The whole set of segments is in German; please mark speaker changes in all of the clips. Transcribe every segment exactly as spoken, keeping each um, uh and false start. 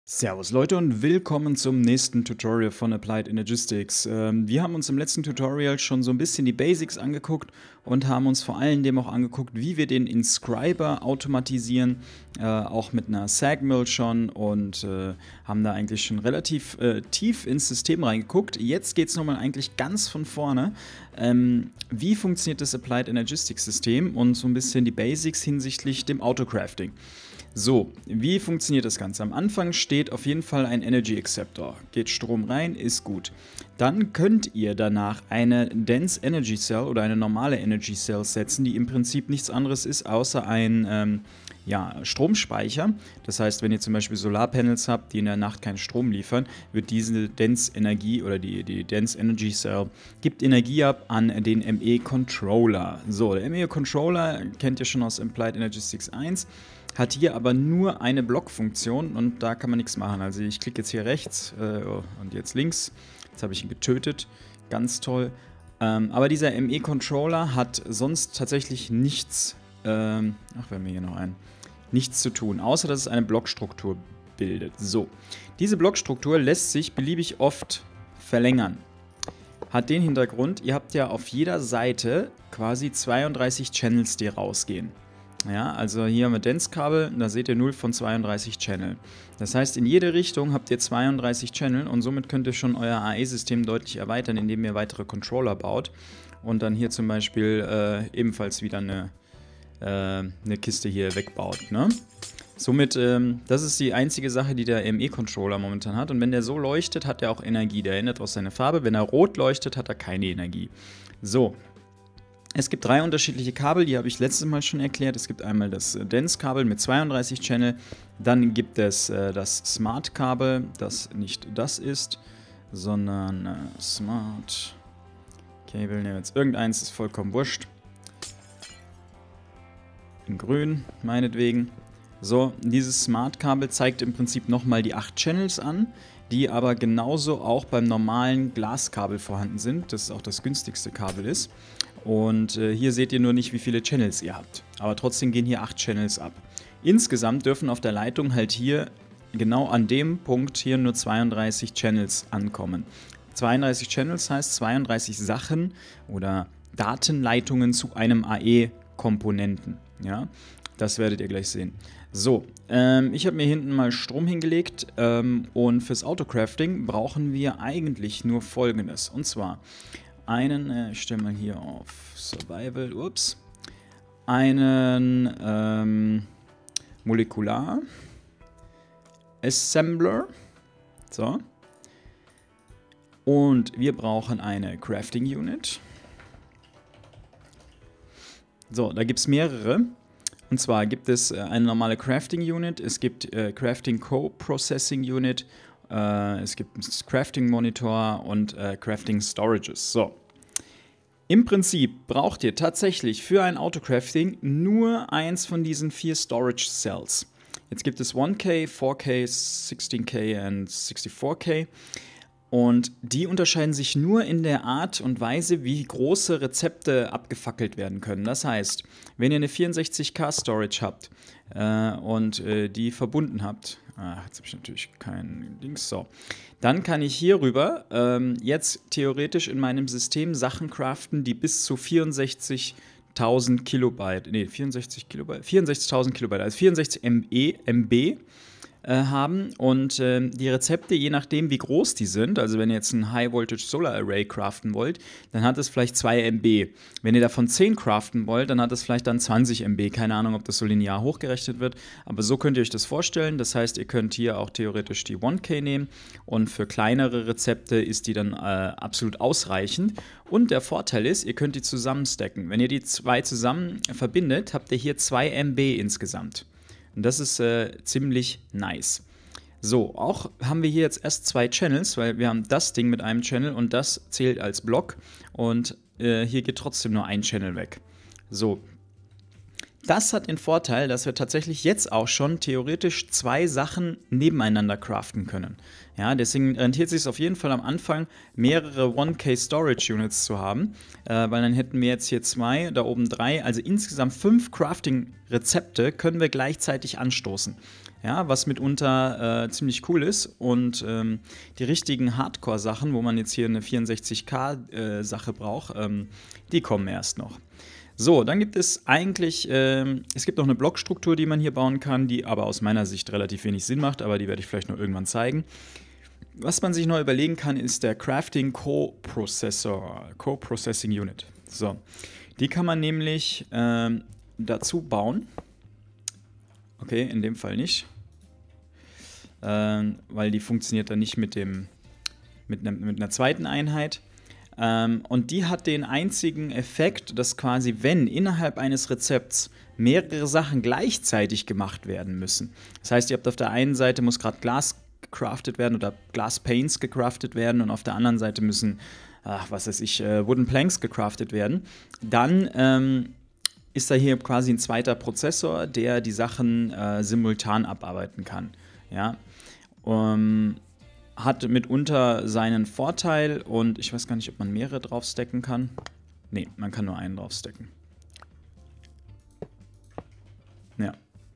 Speaker 1: Servus Leute und willkommen zum nächsten Tutorial von Applied Energistics. Ähm, wir haben uns im letzten Tutorial schon so ein bisschen die Basics angeguckt und haben uns vor allem dem auch angeguckt, wie wir den Inscriber automatisieren, äh, auch mit einer Sagmill schon, und äh, haben da eigentlich schon relativ äh, tief ins System reingeguckt. Jetzt geht es nochmal eigentlich ganz von vorne. Ähm, wie funktioniert das Applied Energistics System und so ein bisschen die Basics hinsichtlich dem Autocrafting. So, wie funktioniert das Ganze? Am Anfang steht auf jeden Fall ein Energy Acceptor. Geht Strom rein, ist gut. Dann könnt ihr danach eine Dense Energy Cell oder eine normale Energy Cell setzen, die im Prinzip nichts anderes ist, außer ein ähm, ja, Stromspeicher. Das heißt, wenn ihr zum Beispiel Solarpanels habt, die in der Nacht keinen Strom liefern, wird diese Dense Energie oder die, die Dense Energy Cell gibt Energie ab an den M E Controller. So, der M E Controller kennt ihr schon aus Applied Energistics eins. Hat hier aber nur eine Blockfunktion und da kann man nichts machen. Also ich klicke jetzt hier rechts äh, und jetzt links. Jetzt habe ich ihn getötet. Ganz toll. Ähm, aber dieser M E-Controller hat sonst tatsächlich nichts, ähm, ach, wir haben hier noch einen, nichts zu tun, außer dass es eine Blockstruktur bildet. So, diese Blockstruktur lässt sich beliebig oft verlängern. Hat den Hintergrund, ihr habt ja auf jeder Seite quasi zweiunddreißig Channels, die rausgehen. Ja, also hier haben wir Dense-Kabel, da seht ihr null von zweiunddreißig Channel. Das heißt, in jede Richtung habt ihr zweiunddreißig Channel und somit könnt ihr schon euer A E-System deutlich erweitern, indem ihr weitere Controller baut. Und dann hier zum Beispiel äh, ebenfalls wieder eine, äh, eine Kiste hier wegbaut. Ne? Somit, ähm, das ist die einzige Sache, die der M E-Controller momentan hat. Und wenn der so leuchtet, hat er auch Energie. Der ändert auch seine Farbe. Wenn er rot leuchtet, hat er keine Energie. So. Es gibt drei unterschiedliche Kabel, die habe ich letztes Mal schon erklärt. Es gibt einmal das Dense-Kabel mit zweiunddreißig Channel, dann gibt es äh, das Smart-Kabel, das nicht das ist, sondern äh, Smart Cable, nehmen wir jetzt irgendeins, ist vollkommen wurscht. In grün, meinetwegen. So, dieses Smart-Kabel zeigt im Prinzip nochmal die acht Channels an, die aber genauso auch beim normalen Glaskabel vorhanden sind, das auch das günstigste Kabel ist. Und äh, hier seht ihr nur nicht, wie viele Channels ihr habt. Aber trotzdem gehen hier acht Channels ab. Insgesamt dürfen auf der Leitung halt hier genau an dem Punkt hier nur zweiunddreißig Channels ankommen. zweiunddreißig Channels heißt zweiunddreißig Sachen oder Datenleitungen zu einem A E-Komponenten. Ja, das werdet ihr gleich sehen. So, ähm, ich habe mir hinten mal Strom hingelegt ähm, und fürs Autocrafting brauchen wir eigentlich nur Folgendes. Und zwar einen, äh, ich stelle mal hier auf Survival, ups, einen ähm, Molekular Assembler, so, und wir brauchen eine Crafting Unit. So, da gibt es mehrere. Und zwar gibt es äh, eine normale Crafting Unit, es gibt äh, Crafting Co-Processing Unit, äh, es gibt einen Crafting Monitor und äh, Crafting Storages. So. Im Prinzip braucht ihr tatsächlich für ein Autocrafting nur eins von diesen vier Storage Cells. Jetzt gibt es one K, four K, sixteen K und sixty-four K. Und die unterscheiden sich nur in der Art und Weise, wie große Rezepte abgefackelt werden können. Das heißt, wenn ihr eine vierundsechzig K Storage habt äh, und äh, die verbunden habt, ach, jetzt habe ich natürlich kein Dings, so, dann kann ich hierüber ähm, jetzt theoretisch in meinem System Sachen craften, die bis zu vierundsechzigtausend Kilobyte, nee, vierundsechzig Kilobyte, vierundsechzigtausend Kilobyte, also vierundsechzig M B Äh, haben, und äh, die Rezepte, je nachdem wie groß die sind, also wenn ihr jetzt ein High Voltage Solar Array craften wollt, dann hat es vielleicht zwei M B. Wenn ihr davon zehn craften wollt, dann hat es vielleicht dann zwanzig M B. Keine Ahnung, ob das so linear hochgerechnet wird, aber so könnt ihr euch das vorstellen. Das heißt, ihr könnt hier auch theoretisch die one K nehmen und für kleinere Rezepte ist die dann äh, absolut ausreichend. Und der Vorteil ist, ihr könnt die zusammen stacken. Wenn ihr die zwei zusammen verbindet, habt ihr hier zwei M B insgesamt. Und das ist äh, ziemlich nice. So, auch haben wir hier jetzt erst zwei Channels, weil wir haben das Ding mit einem Channel und das zählt als Block. Und äh, hier geht trotzdem nur ein Channel weg. So, Das hat den Vorteil, dass wir tatsächlich jetzt auch schon theoretisch zwei Sachen nebeneinander craften können. Ja, deswegen rentiert es sich auf jeden Fall am Anfang, mehrere one K Storage Units zu haben, äh, weil dann hätten wir jetzt hier zwei, da oben drei, also insgesamt fünf Crafting-Rezepte können wir gleichzeitig anstoßen. Ja, was mitunter äh, ziemlich cool ist und ähm, die richtigen Hardcore-Sachen, wo man jetzt hier eine vierundsechzig K-Sache äh, braucht, ähm, die kommen erst noch. So, dann gibt es eigentlich, ähm, es gibt noch eine Blockstruktur, die man hier bauen kann, die aber aus meiner Sicht relativ wenig Sinn macht, aber die werde ich vielleicht noch irgendwann zeigen. Was man sich noch überlegen kann, ist der Crafting Co-Processor, Co-Processing Unit. So, die kann man nämlich ähm, dazu bauen. Okay, in dem Fall nicht, ähm, weil die funktioniert dann nicht mit, dem, mit, ne, mit einer zweiten Einheit. Ähm, und die hat den einzigen Effekt, dass quasi, wenn innerhalb eines Rezepts mehrere Sachen gleichzeitig gemacht werden müssen. Das heißt, ihr habt auf der einen Seite muss gerade Glas gecraftet werden oder Glass Panes gecraftet werden und auf der anderen Seite müssen, ach, was weiß ich, äh, Wooden Planks gecraftet werden. Dann ähm, ist da hier quasi ein zweiter Prozessor, der die Sachen äh, simultan abarbeiten kann. Ja. Um, hat mitunter seinen Vorteil und ich weiß gar nicht, ob man mehrere draufstecken kann. Ne, man kann nur einen draufstecken. Ja.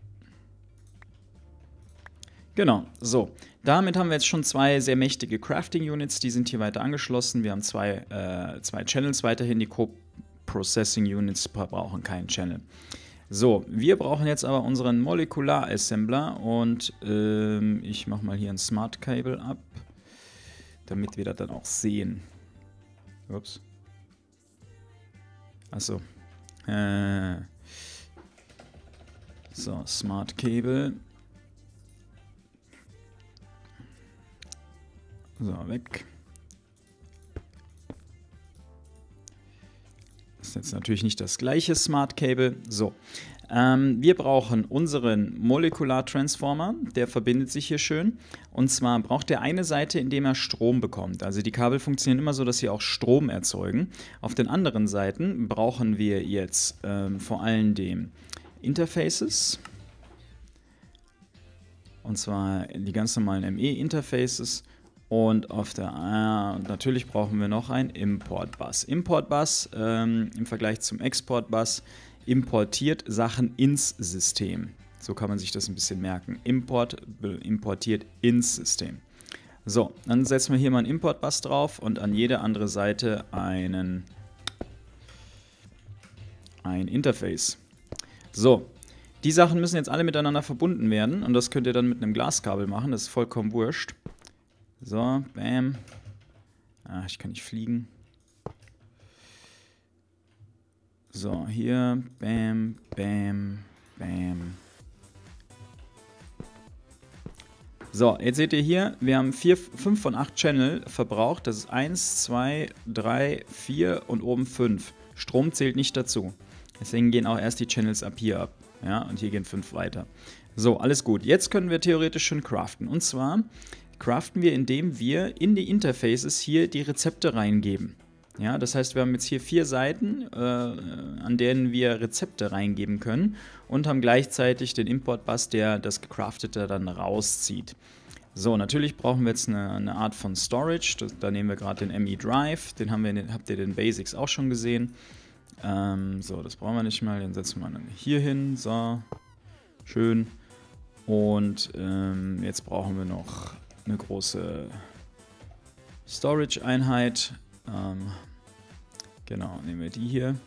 Speaker 1: Genau, so. Damit haben wir jetzt schon zwei sehr mächtige Crafting-Units, die sind hier weiter angeschlossen. Wir haben zwei, äh, zwei Channels weiterhin, die Co-Processing-Units brauchen keinen Channel. So, wir brauchen jetzt aber unseren Molekular-Assembler und ähm, ich mache mal hier ein Smart Cable ab, damit wir das dann auch sehen. Ups. Achso. Äh. So, Smart Cable. So, weg. Das ist jetzt natürlich nicht das gleiche Smart Cable. So, ähm, wir brauchen unseren Molekular Transformer, der verbindet sich hier schön. Und zwar braucht er eine Seite, indem er Strom bekommt. Also die Kabel funktionieren immer so, dass sie auch Strom erzeugen. Auf den anderen Seiten brauchen wir jetzt ähm, vor allem dem Interfaces. Und zwar die ganz normalen M E-Interfaces. Und auf der, äh, natürlich brauchen wir noch einen Import-Bus. Import-Bus ähm, im Vergleich zum Export-Bus importiert Sachen ins System. So kann man sich das ein bisschen merken. Import importiert ins System. So, dann setzen wir hier mal einen Import-Bus drauf und an jede andere Seite einen ein Interface. So, die Sachen müssen jetzt alle miteinander verbunden werden und das könnt ihr dann mit einem Glaskabel machen, das ist vollkommen wurscht. So, bam. Ah, ich kann nicht fliegen. So, hier, bam, bam, bam. So, jetzt seht ihr hier, wir haben vier, fünf von acht Channel verbraucht. Das ist eins, zwei, drei, vier und oben fünf. Strom zählt nicht dazu. Deswegen gehen auch erst die Channels ab hier ab. Ja, und hier gehen fünf weiter. So, alles gut. Jetzt können wir theoretisch schon craften. Und zwar craften wir, indem wir in die Interfaces hier die Rezepte reingeben. Ja, das heißt, wir haben jetzt hier vier Seiten, äh, an denen wir Rezepte reingeben können und haben gleichzeitig den Import-Bus, der das Gecraftete dann rauszieht. So, natürlich brauchen wir jetzt eine, eine Art von Storage. Das, da nehmen wir gerade den M E Drive, den haben wir, den, habt ihr in den Basics auch schon gesehen. Ähm, so, das brauchen wir nicht mal, den setzen wir dann hier hin. So, schön. Und ähm, jetzt brauchen wir noch eine große Storage-Einheit. Ähm, genau, nehmen wir die hier.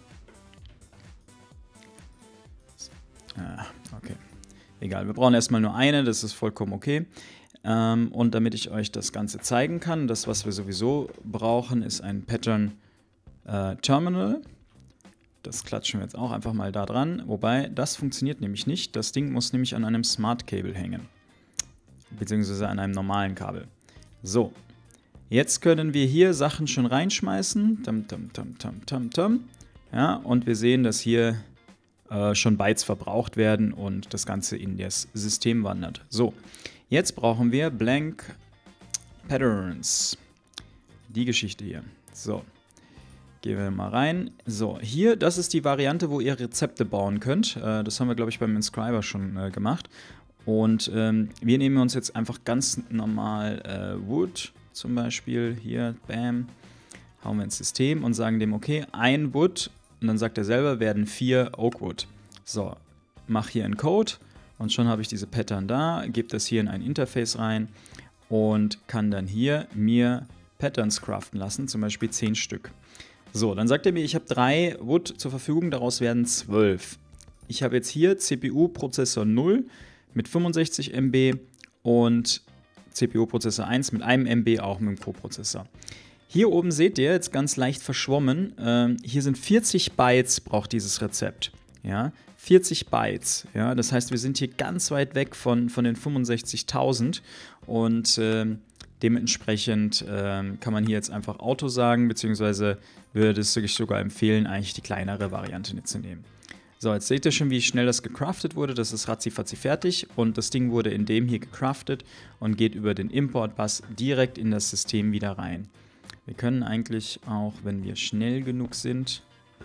Speaker 1: Ah, okay. Egal, wir brauchen erstmal nur eine, das ist vollkommen okay. Ähm, und damit ich euch das Ganze zeigen kann, das, was wir sowieso brauchen, ist ein Pattern äh, Terminal. Das klatschen wir jetzt auch einfach mal da dran. Wobei, das funktioniert nämlich nicht. Das Ding muss nämlich an einem Smart Cable hängen. Beziehungsweise an einem normalen Kabel. So. Jetzt können wir hier Sachen schon reinschmeißen. Tam, tam, tam, tam, tam, tam. Ja, und wir sehen, dass hier äh, schon Bytes verbraucht werden und das Ganze in das System wandert. So, jetzt brauchen wir Blank Patterns. Die Geschichte hier. So. Gehen wir mal rein. So, hier, das ist die Variante, wo ihr Rezepte bauen könnt. Äh, das haben wir, glaube ich, beim Inscriber schon äh, gemacht. Und ähm, wir nehmen uns jetzt einfach ganz normal äh, Wood zum Beispiel. Hier, bam, hauen wir ins System und sagen dem, okay, ein Wood. Und dann sagt er selber, werden vier Oakwood. So, mach hier einen Code und schon habe ich diese Pattern da. Gebe das hier in ein Interface rein und kann dann hier mir Patterns craften lassen, zum Beispiel zehn Stück. So, dann sagt er mir, ich habe drei Wood zur Verfügung, daraus werden zwölf. Ich habe jetzt hier C P U-Prozessor null mit fünfundsechzig Megabyte und C P U-Prozessor eins mit einem Megabyte, auch mit dem Co-Prozessor. Hier oben seht ihr, jetzt ganz leicht verschwommen, äh, hier sind vierzig Bytes, braucht dieses Rezept. Ja, vierzig Bytes. Ja, das heißt, wir sind hier ganz weit weg von, von den fünfundsechzigtausend und äh, dementsprechend äh, kann man hier jetzt einfach Auto sagen, beziehungsweise würde es sich sogar empfehlen, eigentlich die kleinere Variante zu nehmen. So, jetzt seht ihr schon, wie schnell das gecraftet wurde. Das ist ratzifatzi fertig und das Ding wurde in dem hier gecraftet und geht über den Import-Bus direkt in das System wieder rein. Wir können eigentlich auch, wenn wir schnell genug sind,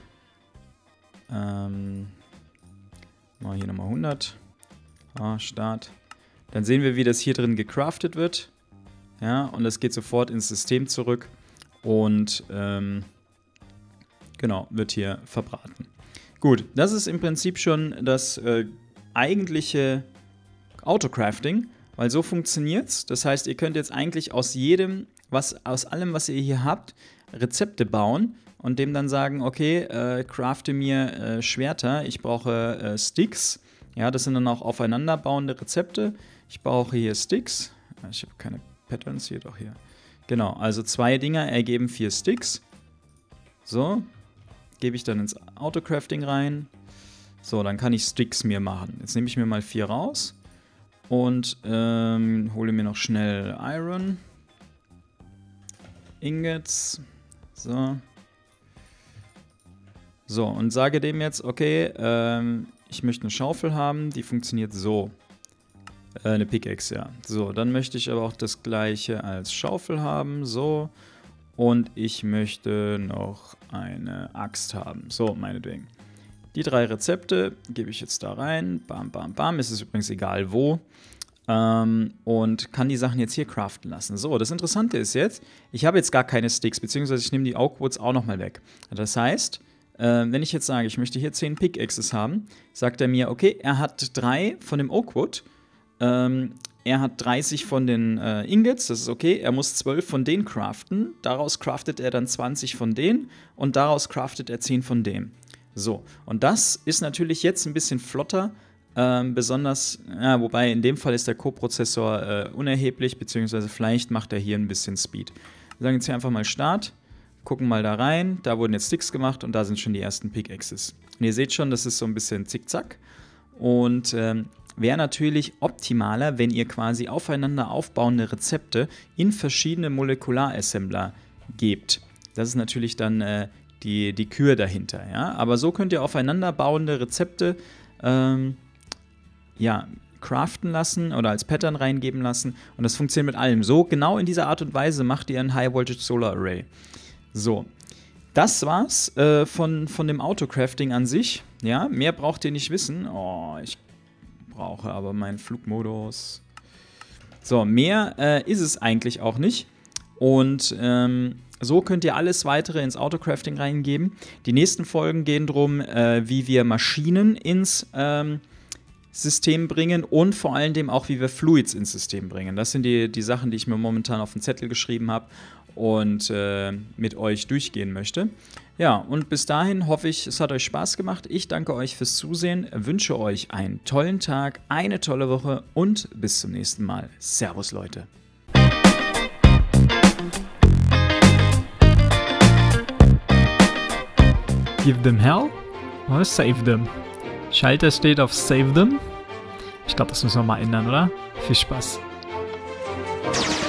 Speaker 1: ähm, mal hier nochmal hundert, ah, Start, dann sehen wir, wie das hier drin gecraftet wird. Ja, und das geht sofort ins System zurück und ähm, genau, wird hier verbraten. Gut, das ist im Prinzip schon das äh, eigentliche Autocrafting, weil so funktioniert es. Das heißt, ihr könnt jetzt eigentlich aus jedem, was, aus allem, was ihr hier habt, Rezepte bauen und dem dann sagen, okay, äh, crafte mir äh, Schwerter, ich brauche äh, Sticks. Ja, das sind dann auch aufeinanderbauende Rezepte. Ich brauche hier Sticks. Ich habe keine Patterns hier, doch hier. Genau, also zwei Dinger ergeben vier Sticks. So, gebe ich dann ins Autocrafting rein. So, dann kann ich Sticks mir machen. Jetzt nehme ich mir mal vier raus und ähm, hole mir noch schnell Iron. Ingots. So. So, und sage dem jetzt, okay, ähm, ich möchte eine Schaufel haben, die funktioniert so. Äh, eine Pickaxe, ja. So, dann möchte ich aber auch das gleiche als Schaufel haben, so. Und ich möchte noch eine Axt haben, so, meinetwegen. Die drei Rezepte gebe ich jetzt da rein, bam, bam, bam, es ist übrigens egal wo. Ähm, und kann die Sachen jetzt hier craften lassen. So, das Interessante ist jetzt, ich habe jetzt gar keine Sticks, beziehungsweise ich nehme die Oakwoods auch nochmal weg. Das heißt, äh, wenn ich jetzt sage, ich möchte hier zehn Pickaxes haben, sagt er mir, okay, er hat drei von dem Oakwood, ähm, er hat dreißig von den äh, Ingots, das ist okay, er muss zwölf von denen craften, daraus craftet er dann zwanzig von denen und daraus craftet er zehn von dem. So, und das ist natürlich jetzt ein bisschen flotter, ähm, besonders, ja, wobei in dem Fall ist der Co-Prozessor äh, unerheblich, beziehungsweise vielleicht macht er hier ein bisschen Speed. Wir sagen jetzt hier einfach mal Start, gucken mal da rein, da wurden jetzt Sticks gemacht und da sind schon die ersten Pickaxes. Und ihr seht schon, das ist so ein bisschen zickzack und ähm, wäre natürlich optimaler, wenn ihr quasi aufeinander aufbauende Rezepte in verschiedene Molekularassembler gebt. Das ist natürlich dann äh, die, die Kür dahinter. Ja? Aber so könnt ihr aufeinanderbauende Rezepte ähm, ja, craften lassen oder als Pattern reingeben lassen. Und das funktioniert mit allem. So genau in dieser Art und Weise macht ihr ein High Voltage Solar Array. So, das war's äh, von, von dem Autocrafting an sich. Ja, mehr braucht ihr nicht wissen. Oh, ich brauche aber meinen Flugmodus. So, mehr äh, ist es eigentlich auch nicht. Und ähm, so könnt ihr alles weitere ins Autocrafting reingeben. Die nächsten Folgen gehen darum, äh, wie wir Maschinen ins ähm, System bringen und vor allem dem auch, wie wir Fluids ins System bringen. Das sind die, die Sachen, die ich mir momentan auf den Zettel geschrieben habe und äh, mit euch durchgehen möchte. Ja, und bis dahin hoffe ich, es hat euch Spaß gemacht. Ich danke euch fürs Zusehen, wünsche euch einen tollen Tag, eine tolle Woche und bis zum nächsten Mal. Servus, Leute.
Speaker 2: Give them hell or save them? Schalter steht auf Save them. Ich glaube, das müssen wir mal ändern, oder? Viel Spaß.